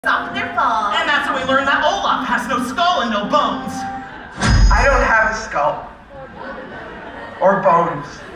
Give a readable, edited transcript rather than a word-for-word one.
Often their fault. And that's how we learned that Olaf has no skull and no bones. I don't have a skull. Or bones.